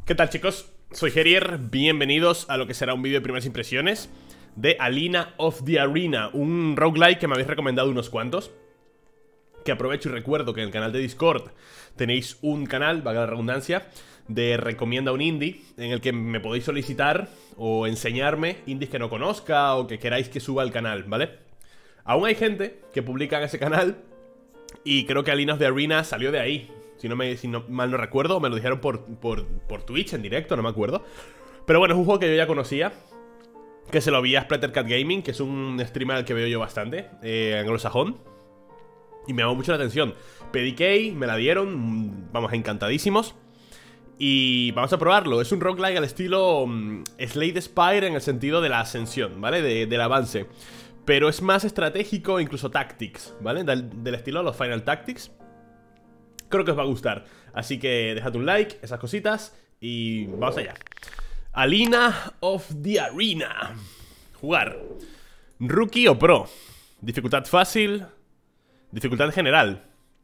¿Qué tal, chicos? Soy Gerier, bienvenidos a lo que será un vídeo de primeras impresiones de Alina of the Arena, un roguelike que me habéis recomendado unos cuantos. Que aprovecho y recuerdo que en el canal de Discord tenéis un canal, valga la redundancia, de recomienda un indie, en el que me podéis solicitar o enseñarme indies que no conozca o que queráis que suba al canal, ¿vale? Aún hay gente que publica en ese canal y creo que Alina of the Arena salió de ahí. Si mal no recuerdo, me lo dijeron por Twitch en directo, no me acuerdo. Pero bueno, es un juego que yo ya conocía, que se lo vi a Splattercat Gaming, que es un streamer al que veo yo bastante, anglosajón. Y me llamó mucho la atención. Pedí key, me la dieron, vamos, encantadísimos. Y vamos a probarlo. Es un roguelike al estilo Slay Spire en el sentido de la ascensión, ¿vale? Del avance. Pero es más estratégico, incluso tactics, ¿vale? Del estilo de los Final Tactics. Creo que os va a gustar. Así que dejad un like, esas cositas, y vamos allá. Alina of the Arena. Jugar. Rookie o Pro. Dificultad fácil. Dificultad general.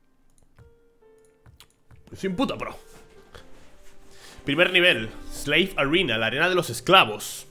Soy un puto pro. Primer nivel. Slave Arena, la arena de los esclavos.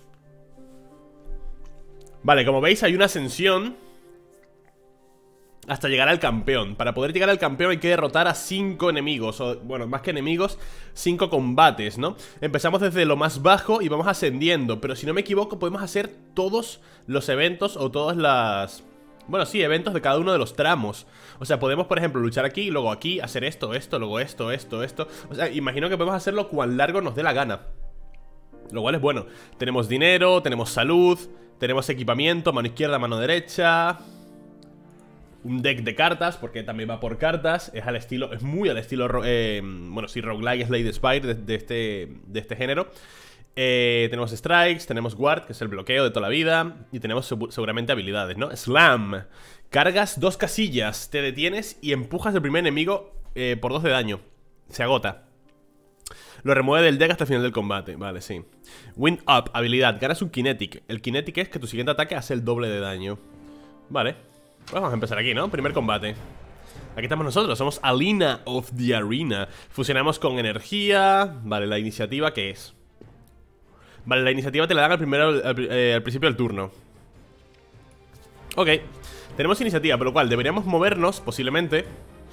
Vale, como veis hay una ascensión hasta llegar al campeón. Para poder llegar al campeón hay que derrotar a 5 enemigos. O, bueno, más que enemigos, 5 combates, ¿no? Empezamos desde lo más bajo y vamos ascendiendo. Pero si no me equivoco podemos hacer todos los eventos o todas las... Bueno, sí, eventos de cada uno de los tramos. O sea, podemos, por ejemplo, luchar aquí, luego aquí, hacer esto, luego esto. O sea, imagino que podemos hacerlo cuán largo nos dé la gana. Lo cual es bueno. Tenemos dinero, tenemos salud, tenemos equipamiento, mano izquierda, mano derecha. Un deck de cartas, porque también va por cartas. Es al estilo, es muy al estilo bueno, sí, roguelike, Slay Spire de este género. Tenemos strikes, tenemos guard, que es el bloqueo de toda la vida. Y tenemos seguramente habilidades, ¿no? Slam. Cargas 2 casillas, te detienes y empujas al primer enemigo por 2 de daño. Se agota. Lo remueve del deck hasta el final del combate. Vale, sí. Wind Up, habilidad, ganas un kinetic. El kinetic es que tu siguiente ataque hace el doble de daño. Vale, pues vamos a empezar aquí, ¿no? Primer combate. Aquí estamos nosotros, somos Alina of the Arena. Fusionamos con energía. Vale, la iniciativa, ¿qué es? Vale, la iniciativa te la dan al principio del turno. Ok, tenemos iniciativa, por lo cual deberíamos movernos, posiblemente.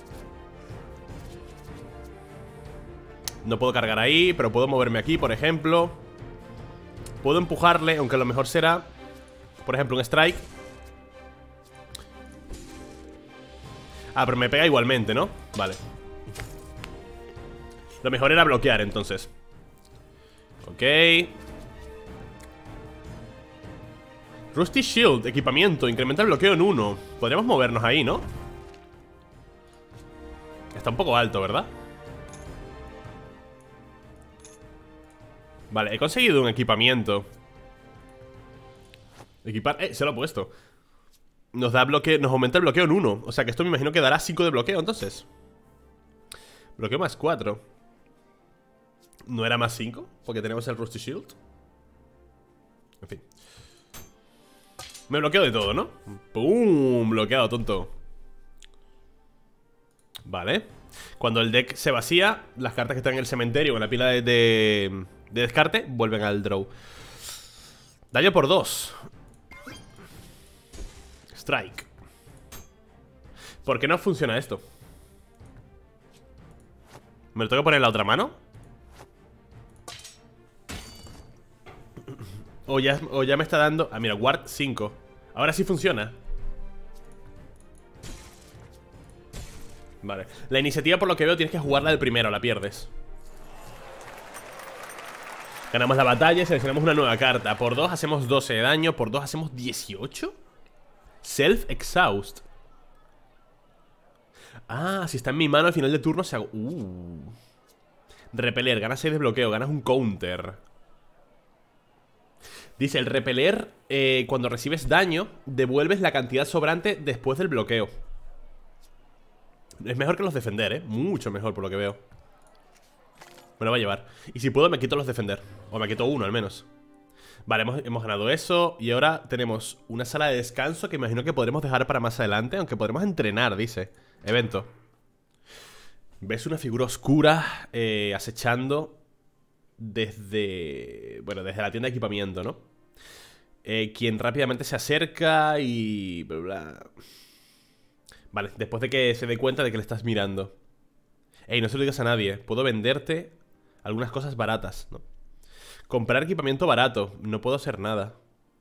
No puedo cargar ahí, pero puedo moverme aquí, por ejemplo. Puedo empujarle, aunque lo mejor será, por ejemplo, un strike. Ah, pero me pega igualmente, ¿no? Vale. Lo mejor era bloquear, entonces. Ok. Rusty Shield, equipamiento, incrementa el bloqueo en 1. Podríamos movernos ahí, ¿no? Está un poco alto, ¿verdad? Vale, he conseguido un equipamiento. Equipar... se lo he puesto. Nos da bloqueo, nos aumenta el bloqueo en 1. O sea que esto me imagino que dará 5 de bloqueo, entonces. Bloqueo más 4. ¿No era más 5? Porque tenemos el Rusty Shield. En fin. Me bloqueo de todo, ¿no? ¡Pum! Bloqueado, tonto. Vale. Cuando el deck se vacía, las cartas que están en el cementerio o en la pila de descarte vuelven al draw. Daño por 2. Strike. ¿Por qué no funciona esto? ¿Me lo tengo que poner en la otra mano? O ya me está dando... Ah, mira, Ward 5. Ahora sí funciona. Vale. La iniciativa, por lo que veo, tienes que jugarla del primero, la pierdes. Ganamos la batalla y seleccionamos una nueva carta. Por 2 hacemos 12 de daño. Por 2 hacemos 18. Self-exhaust. Ah, si está en mi mano al final de turno se hago... Repeler, ganas 6 de bloqueo, ganas un counter. Dice, el repeler, cuando recibes daño, devuelves la cantidad sobrante después del bloqueo. Es mejor que los defender, mucho mejor por lo que veo. Me lo va a llevar. Y si puedo me quito los defender. O me quito uno al menos. Vale, hemos ganado eso. Y ahora tenemos una sala de descanso que imagino que podremos dejar para más adelante. Aunque podremos entrenar, dice. Evento. Ves una figura oscura acechando desde... Bueno, desde la tienda de equipamiento, ¿no? Quien rápidamente se acerca y... bla, bla. Vale, después de que se dé cuenta de que le estás mirando. Ey, no se lo digas a nadie. Puedo venderte algunas cosas baratas, ¿no? Comprar equipamiento barato. No puedo hacer nada.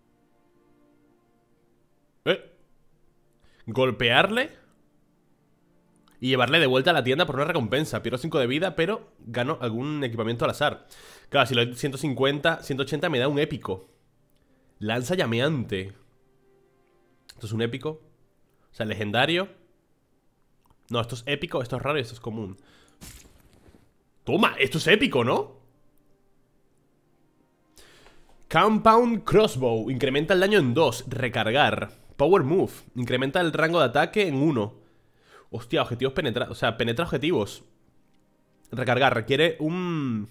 Golpearle y llevarle de vuelta a la tienda por una recompensa. Pierdo 5 de vida, pero gano algún equipamiento al azar. Claro, si lo doy 150, 180 me da un épico. Lanza llameante. Esto es un épico. O sea, legendario. No, esto es épico, esto es raro y esto es común. Toma, esto es épico, ¿no? Compound Crossbow. Incrementa el daño en 2. Recargar. Power Move. Incrementa el rango de ataque en 1. Hostia, objetivos penetra... O sea, penetra objetivos. Recargar. Requiere un...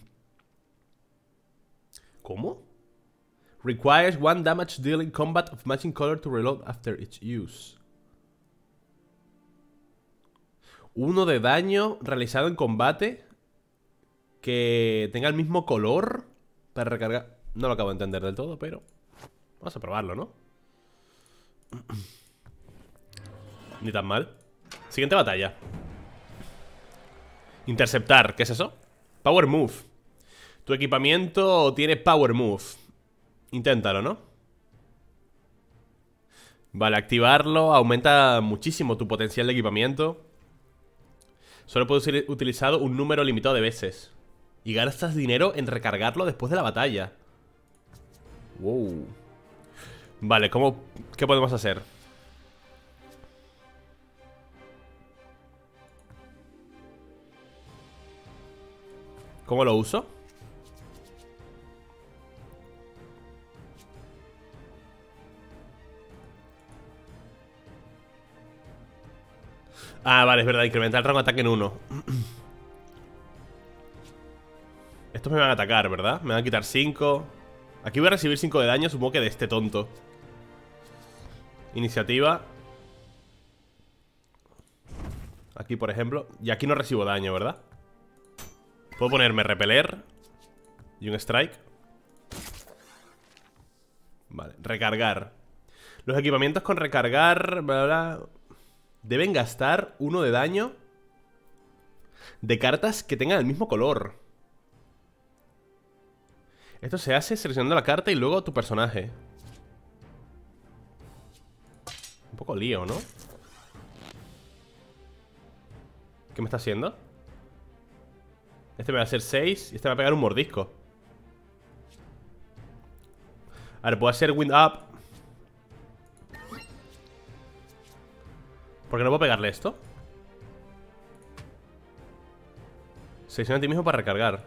¿Cómo? Requires 1 damage dealing combat of matching color to reload after its use. 1 de daño realizado en combate que tenga el mismo color para recargar. No lo acabo de entender del todo, pero vamos a probarlo, ¿no? Ni tan mal. Siguiente batalla. Interceptar, ¿qué es eso? Power Move. Tu equipamiento tiene Power Move. Inténtalo, ¿no? Vale, activarlo aumenta muchísimo tu potencial de equipamiento. Solo puede ser utilizado un número limitado de veces. Y gastas dinero en recargarlo después de la batalla. Wow. Vale, ¿qué podemos hacer? ¿Cómo lo uso? Ah, vale, es verdad, incrementar el rango de ataque en 1. Estos me van a atacar, ¿verdad? Me van a quitar 5. Aquí voy a recibir 5 de daño, supongo que de este tonto. Iniciativa. Aquí, por ejemplo. Y aquí no recibo daño, ¿verdad? Puedo ponerme repeler y un strike. Vale, recargar. Los equipamientos con recargar bla, bla, deben gastar 1 de daño de cartas que tengan el mismo color. Esto se hace seleccionando la carta y luego tu personaje. Un poco lío, ¿no? ¿Qué me está haciendo? Este me va a hacer 6 y este me va a pegar un mordisco. A ver, puedo hacer wind up. ¿Por qué no puedo pegarle esto? Selecciona a ti mismo para recargar.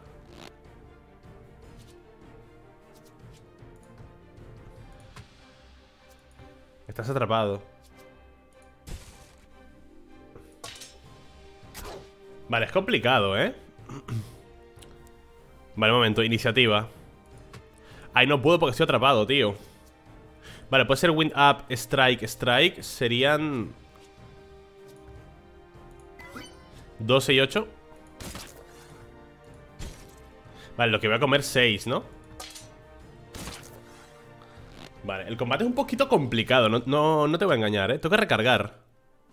Estás atrapado. Vale, es complicado, ¿eh? Vale, un momento, iniciativa. Ay, no puedo porque estoy atrapado, tío. Vale, puede ser wind up, strike, strike. Serían 12 y 8. Vale, lo que voy a comer 6, ¿no? Vale, el combate es un poquito complicado. No te voy a engañar, ¿eh? Tengo que recargar.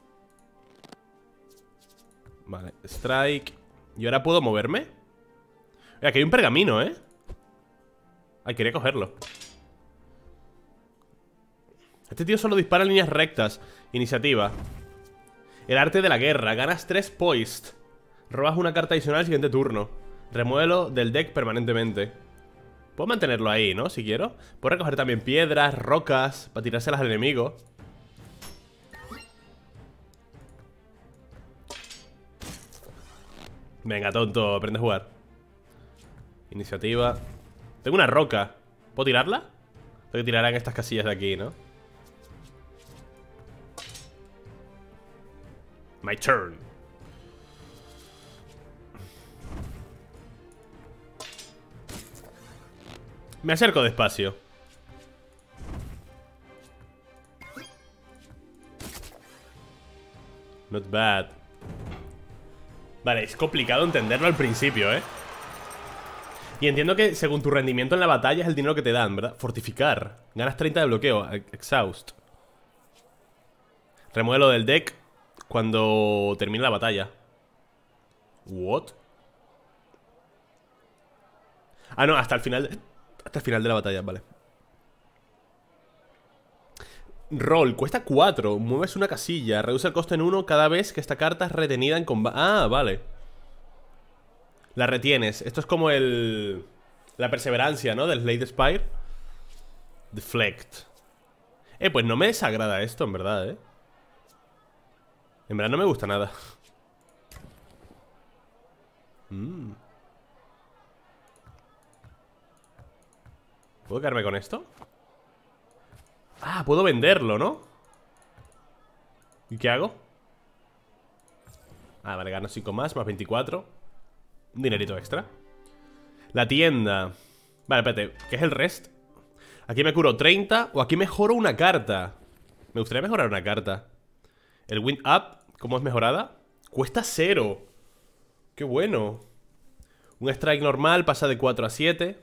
Vale, strike. ¿Y ahora puedo moverme? Aquí hay un pergamino, ¿eh? Ay, quería cogerlo. Este tío solo dispara en líneas rectas. Iniciativa. El arte de la guerra. Ganas 3 poist. Robas una carta adicional al siguiente turno. Remuévelo del deck permanentemente. Puedo mantenerlo ahí, ¿no? Si quiero. Puedo recoger también piedras, rocas para tirárselas al enemigo. Venga, tonto, aprende a jugar. Iniciativa. Tengo una roca. ¿Puedo tirarla? Tengo que tirarla en estas casillas de aquí, ¿no? My turn. Me acerco despacio. Not bad. Vale, es complicado entenderlo al principio, ¿eh? Y entiendo que según tu rendimiento en la batalla es el dinero que te dan, ¿verdad? Fortificar. Ganas 30 de bloqueo. Exhaust. Remueve lo del deck cuando termine la batalla. ¿What? Ah, no, hasta el final. Hasta el final de la batalla, vale. Roll, cuesta 4. Mueves una casilla. Reduce el coste en 1 cada vez que esta carta es retenida en combate. Ah, vale. La retienes. Esto es como el... la perseverancia, ¿no? Del Slade Spire. Deflect. Pues no me desagrada esto, en verdad, En verdad no me gusta nada. ¿Puedo quedarme con esto? Ah, puedo venderlo, ¿no? ¿Y qué hago? Ah, vale, gano 5 más 24. Un dinerito extra. La tienda. Vale, espérate, ¿qué es el rest? Aquí me curo 30 o aquí mejoro una carta. Me gustaría mejorar una carta. El Wind Up, ¿cómo es mejorada? Cuesta 0. Qué bueno. Un strike normal pasa de 4 a 7.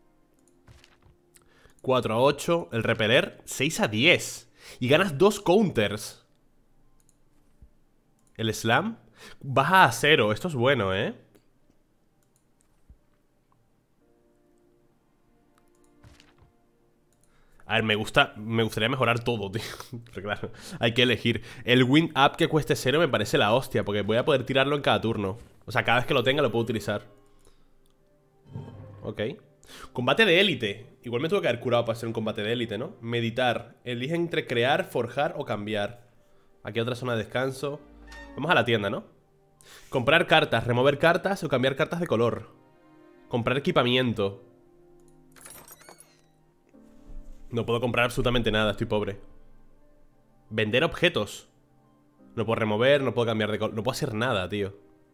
4 a 8. El repeler 6 a 10. Y ganas 2 counters. El slam baja a 0. Esto es bueno, A ver, me gustaría mejorar todo, tío. Pero claro, hay que elegir. El Wind Up que cueste 0 me parece la hostia, porque voy a poder tirarlo en cada turno. O sea, cada vez que lo tenga lo puedo utilizar. Ok. Combate de élite. Igual me tuve que haber curado para hacer un combate de élite, ¿no? Meditar. Elige entre crear, forjar o cambiar. Aquí hay otra zona de descanso. Vamos a la tienda, ¿no? Comprar cartas, remover cartas o cambiar cartas de color. Comprar equipamiento. No puedo comprar absolutamente nada, estoy pobre. Vender objetos. No puedo remover, no puedo cambiar de color. No puedo hacer nada, tío.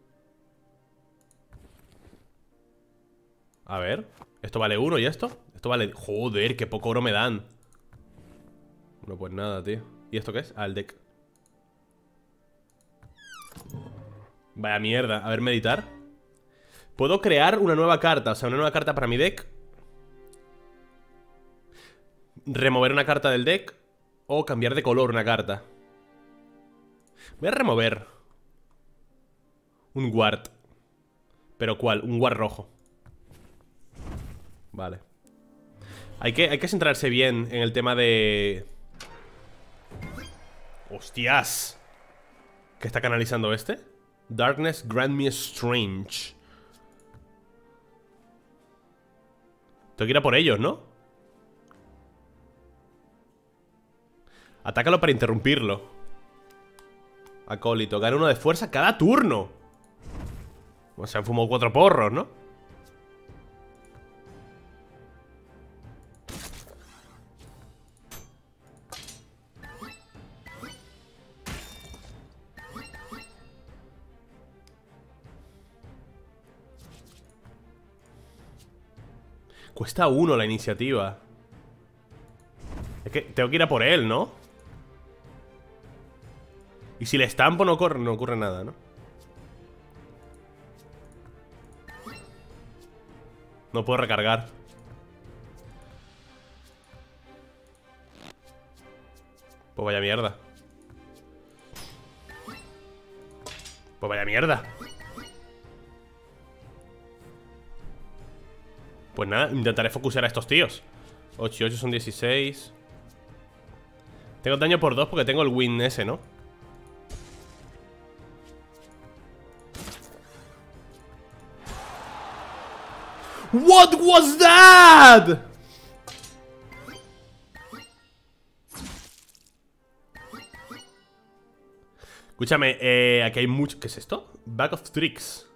A ver. ¿Esto vale 1 y esto? Esto vale... Joder, qué poco oro me dan. No, pues nada, tío. ¿Y esto qué es? Ah, el deck. Vaya mierda. A ver, meditar. Puedo crear una nueva carta. O sea, una nueva carta para mi deck. Remover una carta del deck. O cambiar de color una carta. Voy a remover un ward. ¿Pero cuál? Un ward rojo. Vale. Hay que centrarse bien en el tema de... ¡Hostias! ¿Qué está canalizando este? Darkness grant me strange. Tengo que ir a por ellos, ¿no? Atácalo para interrumpirlo. Acólito, gana 1 de fuerza cada turno. O sea, han fumado 4 porros, ¿no? Cuesta 1 la iniciativa. Es que tengo que ir a por él, ¿no? Y si le estampo no ocurre nada, ¿no? No puedo recargar. Pues vaya mierda. Pues vaya mierda. Pues nada, intentaré focusar a estos tíos. 8 y 8 son 16. Tengo daño por 2 porque tengo el win ese, ¿no? What was that? Escúchame, aquí hay mucho... ¿Qué es esto? Bag of Tricks.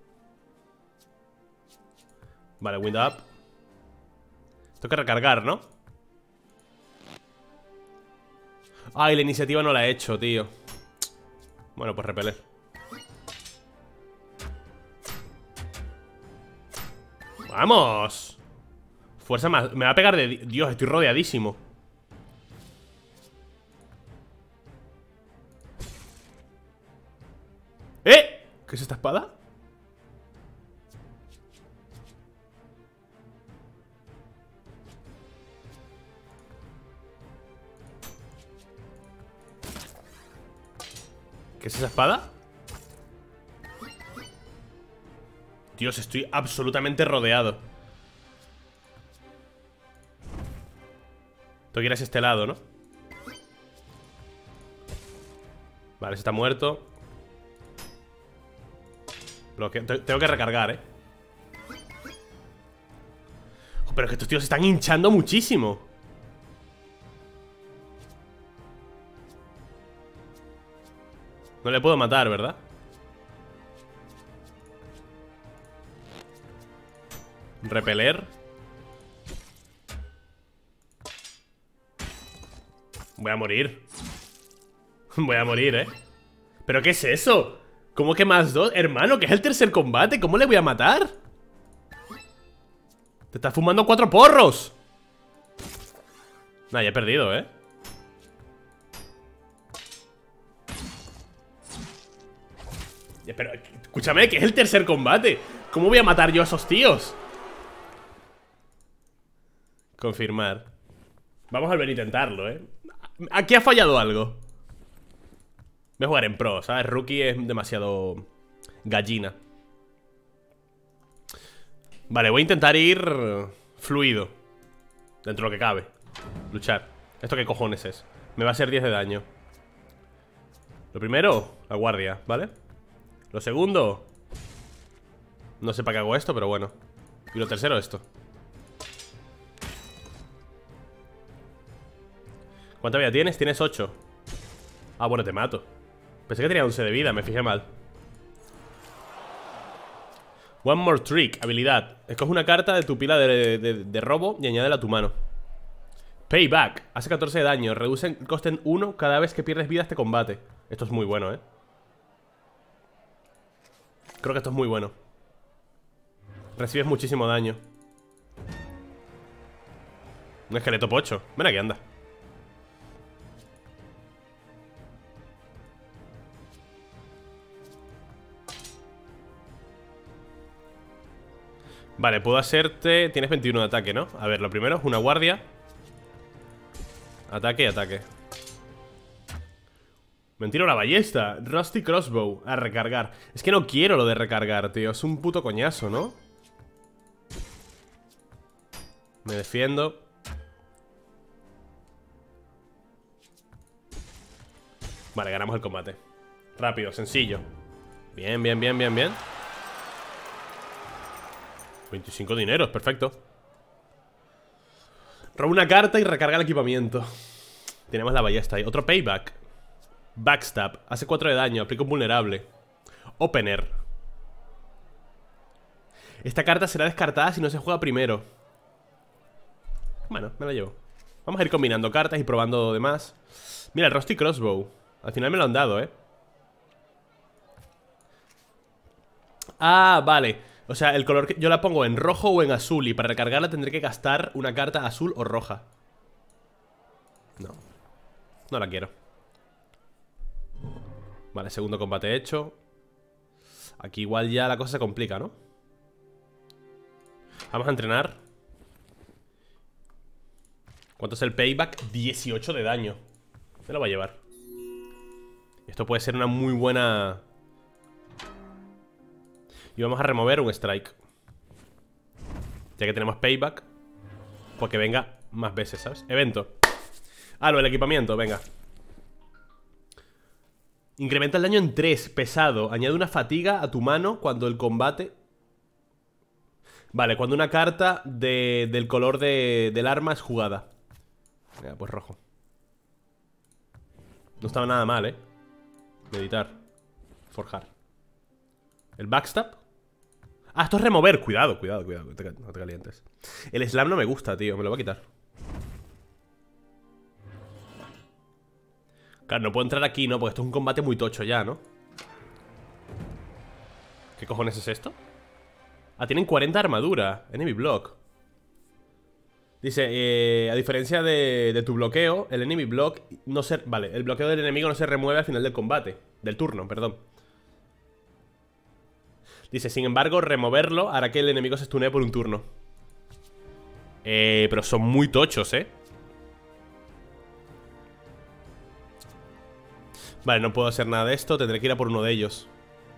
Vale, wind up. Tengo que recargar, ¿no? Ay, la iniciativa no la he hecho, tío. Bueno, pues repeler. ¡Vamos! Fuerza más... Me va a pegar de... Dios, estoy rodeadísimo. ¿Qué es esta espada? ¿Qué es esa espada? Dios, estoy absolutamente rodeado. Tengo que ir a este lado, ¿no? Vale, ese está muerto. Tengo que recargar, ¿eh? Pero es que estos tíos se están hinchando muchísimo. No le puedo matar, ¿verdad? Repeler. Voy a morir. Voy a morir, ¿eh? ¿Pero qué es eso? ¿Cómo que más dos? Hermano, que es el tercer combate. ¿Cómo le voy a matar? Te estás fumando 4 porros. Nah, ya he perdido, ¿eh? Pero, escúchame, que es el tercer combate. ¿Cómo voy a matar yo a esos tíos? Confirmar. Vamos a volver a intentarlo, ¿eh? Aquí ha fallado algo. Voy a jugar en pro, ¿sabes? Rookie es demasiado gallina. Vale, voy a intentar ir fluido. Dentro de lo que cabe. Luchar. ¿Esto qué cojones es? Me va a hacer 10 de daño. Lo primero, la guardia, ¿vale? Lo segundo, no sé para qué hago esto, pero bueno. Y lo tercero, esto. ¿Cuánta vida tienes? Tienes 8. Ah, bueno, te mato. Pensé que tenía 11 de vida, me fijé mal. One more trick, habilidad. Escoge una carta de tu pila de robo y añádela a tu mano. Payback, hace 14 de daño. Reduce el coste en 1 cada vez que pierdes vida este combate. Esto es muy bueno, ¿eh? Creo que esto es muy bueno. Recibes muchísimo daño. Un esqueleto pocho. Ven aquí, anda. Vale, puedo hacerte... Tienes 21 de ataque, ¿no? A ver, lo primero es una guardia. Ataque y ataque. Me tiro la ballesta. Rusty Crossbow. A recargar. Es que no quiero lo de recargar, tío. Es un puto coñazo, ¿no? Me defiendo. Vale, ganamos el combate. Rápido, sencillo. Bien, bien, bien, bien, bien. 25 dineros, perfecto. Roba una carta y recarga el equipamiento. Tenemos la ballesta ahí. Otro payback. Backstab, hace 4 de daño, aplica un vulnerable. Opener. Esta carta será descartada si no se juega primero. Bueno, me la llevo. Vamos a ir combinando cartas y probando demás. Mira, el Rusty Crossbow. Al final me lo han dado, ¿eh? Ah, vale. O sea, el color que yo la pongo en rojo o en azul. Y para recargarla tendré que gastar una carta azul o roja. No, no la quiero. Vale, segundo combate hecho. Aquí igual ya la cosa se complica, ¿no? Vamos a entrenar. ¿Cuánto es el payback? 18 de daño. Me lo va a llevar. Esto puede ser una muy buena... Y vamos a remover un strike. Ya que tenemos payback, pues que venga más veces, ¿sabes? Evento. Ah, lo del equipamiento, venga. Incrementa el daño en 3, pesado. Añade una fatiga a tu mano cuando el combate... Vale, cuando una carta del color del arma es jugada. Venga, pues rojo. No estaba nada mal, ¿eh? Meditar. Forjar. El backstab. Ah, esto es remover. Cuidado, cuidado, cuidado. No te calientes. El slam no me gusta, tío. Me lo voy a quitar. Claro, no puedo entrar aquí, ¿no? Porque esto es un combate muy tocho ya, ¿no? ¿Qué cojones es esto? Ah, tienen 40 armadura. Enemy block. Dice, a diferencia de tu bloqueo, el enemy block no se... Vale, el bloqueo del enemigo no se remueve al final del combate. Del turno, perdón. Dice, sin embargo, removerlo hará que el enemigo se stunee por un turno. Pero son muy tochos, Vale, no puedo hacer nada de esto. Tendré que ir a por uno de ellos.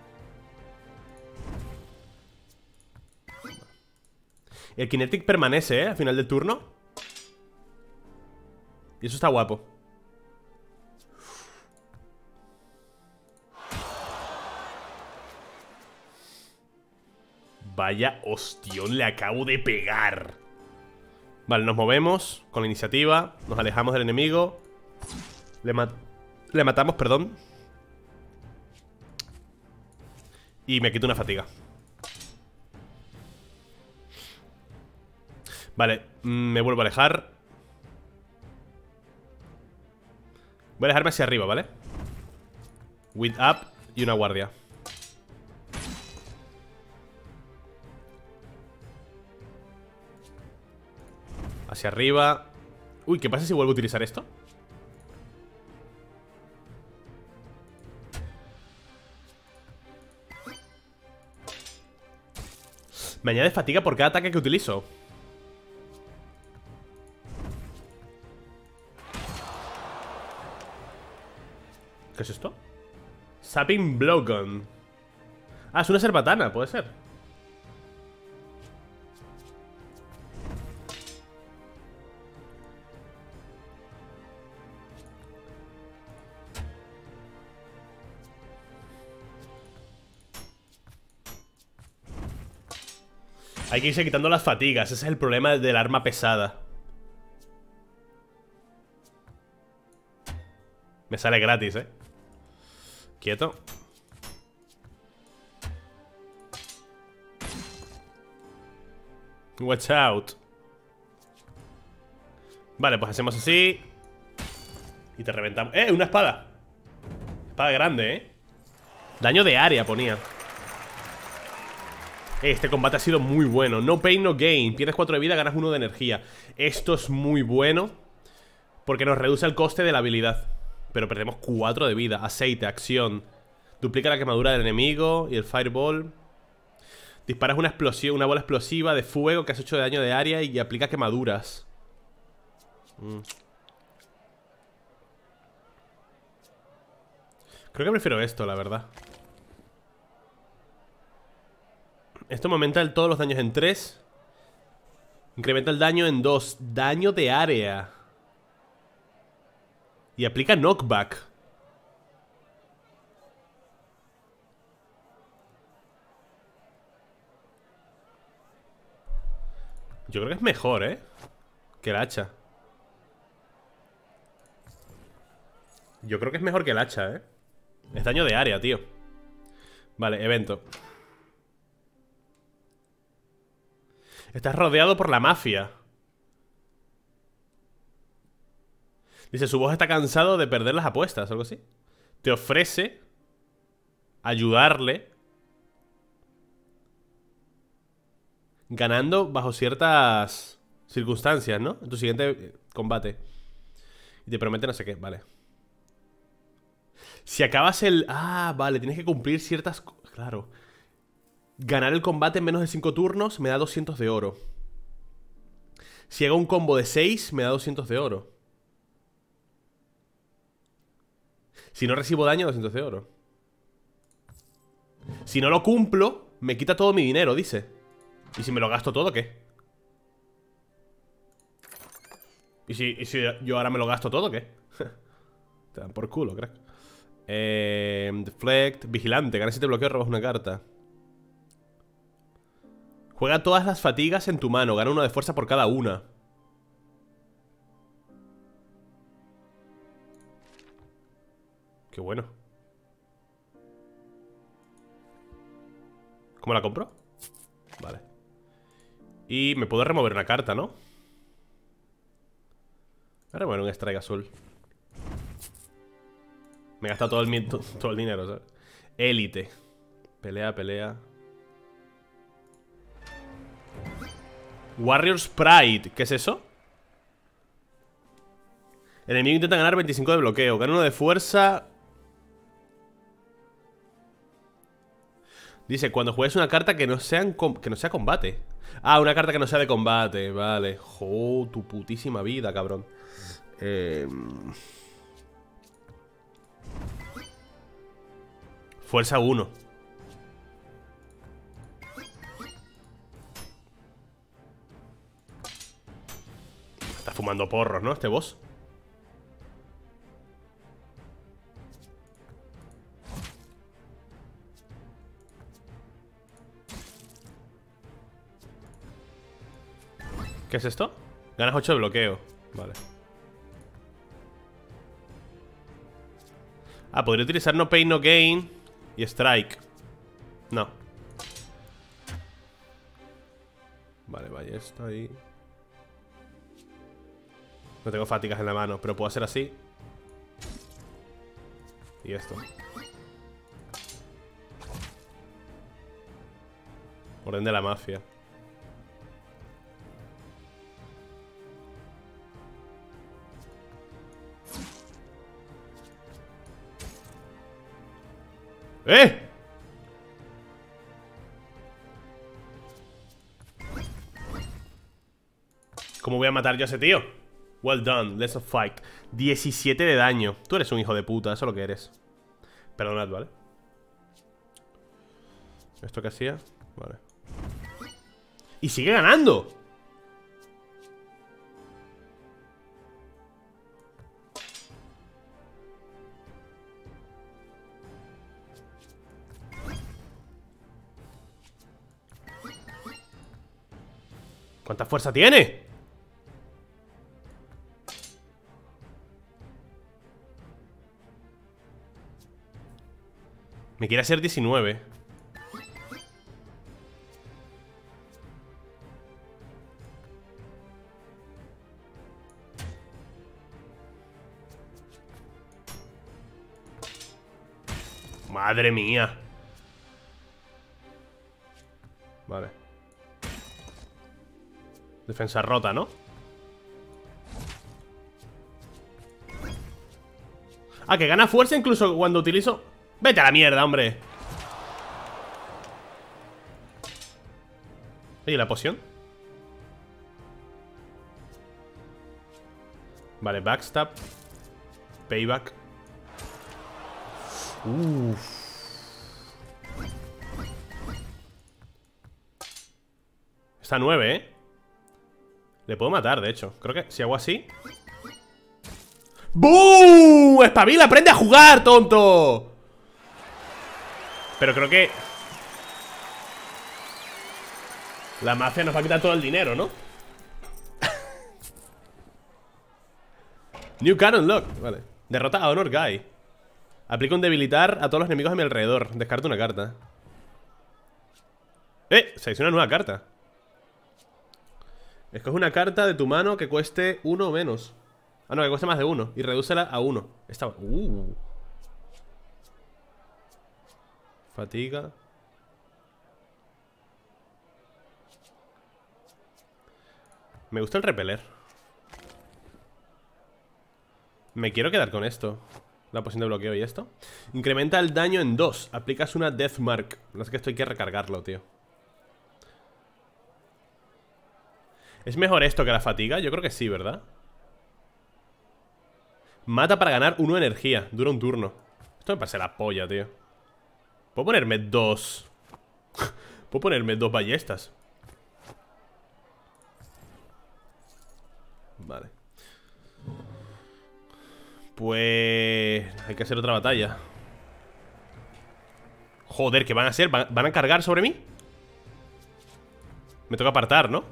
El Kinetic permanece, al final del turno. Y eso está guapo. Vaya hostión le acabo de pegar. Vale, nos movemos con la iniciativa. Nos alejamos del enemigo. Le matamos, perdón. Y me quito una fatiga. Vale, me vuelvo a alejar. Voy a alejarme hacia arriba, ¿vale? With up y una guardia. Hacia arriba. Uy, ¿qué pasa si vuelvo a utilizar esto? Me añade fatiga por cada ataque que utilizo. ¿Qué es esto? Sapping Blowgun. Ah, es una serbatana, puede ser. Hay que irse quitando las fatigas. Ese es el problema del arma pesada. Me sale gratis, Quieto. Watch out. Vale, pues hacemos así. Y te reventamos. Una espada. Espada grande, Daño de área ponía. Este combate ha sido muy bueno. No pain, no gain. Pierdes 4 de vida, ganas 1 de energía. Esto es muy bueno porque nos reduce el coste de la habilidad. Pero perdemos 4 de vida. Aceite, acción. Duplica la quemadura del enemigo. Y el fireball. Disparas una explosión, una bola explosiva de fuego que has hecho de daño de área y aplica quemaduras. Creo que prefiero esto, la verdad. Esto me aumenta todos los daños en 3. Incrementa el daño en 2. Daño de área. Y aplica knockback. Yo creo que es mejor, que el hacha. Yo creo que es mejor que el hacha, Es daño de área, tío. Vale, evento. Estás rodeado por la mafia. Dice, su voz está cansado de perder las apuestas, algo así. Te ofrece ayudarle ganando bajo ciertas circunstancias, ¿no? En tu siguiente combate. Y te promete no sé qué, vale. Si acabas el... Ah, vale, tienes que cumplir ciertas... Claro. Ganar el combate en menos de 5 turnos me da 200 de oro. Si hago un combo de 6, me da 200 de oro. Si no recibo daño, 200 de oro. Si no lo cumplo, me quita todo mi dinero, dice. ¿Y si me lo gasto todo, qué? ¿Y si yo ahora me lo gasto todo, qué? Te dan por culo, crack. Deflect, vigilante. Ganas si te bloqueo, robas una carta. Juega todas las fatigas en tu mano. Gana 1 de fuerza por cada una. Qué bueno. ¿Cómo la compro? Vale. Y me puedo remover una carta, ¿no? Voy a remover un strike azul. Me he gastado todo el dinero, ¿sabes? Élite. Pelea, pelea. Warrior's Pride. ¿Qué es eso? El enemigo intenta ganar 25 de bloqueo. Gana 1 de fuerza. Dice, cuando juegues una carta que no sea combate. Ah, una carta que no sea de combate. Vale. Jo, tu putísima vida, cabrón. Fuerza 1. Está fumando porros, ¿no? Este boss. ¿Qué es esto? Ganas 8 de bloqueo. Vale. Ah, podría utilizar no pain, no gain y strike. No. Vale, vaya, esto ahí. No tengo fatigas en la mano, pero puedo hacer así. Y esto. Orden de la mafia. ¡Eh! ¿Cómo voy a matar yo a ese tío? Well done, let's fight. 17 de daño. Tú eres un hijo de puta, eso es lo que eres. Perdonad, ¿vale? ¿Esto qué hacía? Vale. ¡Y sigue ganando! ¿Cuánta fuerza tiene? Me quiere hacer 19. Madre mía. Vale. Defensa rota, ¿no? Ah, que gana fuerza incluso cuando utilizo... Vete a la mierda, hombre. ¿Y la poción? Vale, backstab. Payback. Está 9, ¿eh? Le puedo matar, de hecho. Creo que si hago así... ¡Bum! ¡Espabila! ¡Aprende a jugar, tonto! Pero creo que... la mafia nos va a quitar todo el dinero, ¿no? New Cannon Lock. Vale. Derrota a Honor Guy. Aplica un debilitar a todos los enemigos a mi alrededor. Descarta una carta. Se hizo una nueva carta. Escoge una carta de tu mano que cueste 1 o menos. Ah, no, que cueste más de 1. Y redúcela a 1. Esta... Fatiga. Me gusta el repeler. Me quiero quedar con esto. La poción de bloqueo y esto. Incrementa el daño en 2. Aplicas una Death Mark. No es que esto hay que recargarlo, tío. ¿Es mejor esto que la fatiga? Yo creo que sí, ¿verdad? Mata para ganar 1 energía. Dura un turno. Esto me parece la polla, tío. Puedo ponerme 2. Puedo ponerme 2 ballestas. Vale. Pues... hay que hacer otra batalla. Joder, ¿qué van a hacer? ¿Van a cargar sobre mí? Me toca apartar, ¿no?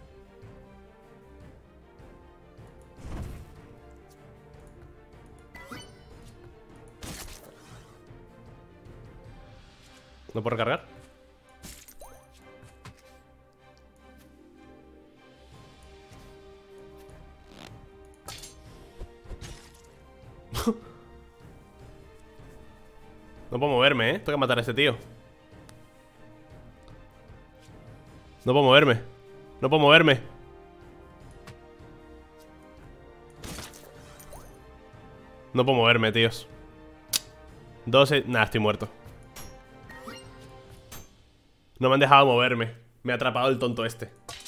¿No puedo recargar? No puedo moverme, ¿eh? Tengo que matar a este tío. No puedo moverme. No puedo moverme. No puedo moverme, tíos. 12... Nah, estoy muerto. No me han dejado moverme. Me ha atrapado el tonto este.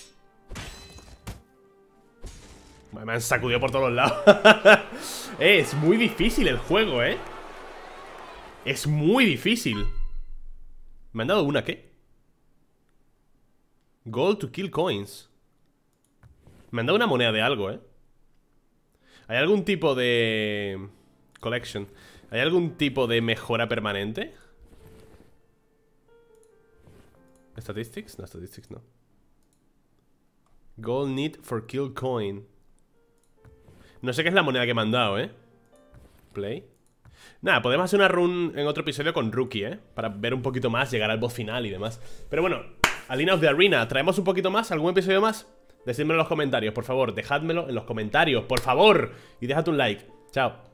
Me han sacudido por todos los lados. Es muy difícil el juego, ¿eh? Es muy difícil. ¿Me han dado una qué? Gold to kill coins. Me han dado una moneda de algo, ¿eh? ¿Hay algún tipo de... collection? ¿Hay algún tipo de mejora permanente? ¿Statistics? No, statistics no. Gold need for kill coin. No sé qué es la moneda que me han dado, ¿eh? Play. Nada, podemos hacer una run en otro episodio con Rookie, ¿eh? Para ver un poquito más, llegar al boss final y demás. Pero bueno, Alina of the Arena, ¿traemos un poquito más? ¿Algún episodio más? Decídmelo en los comentarios, por favor. Dejádmelo en los comentarios, por favor. Y déjate un like. Chao.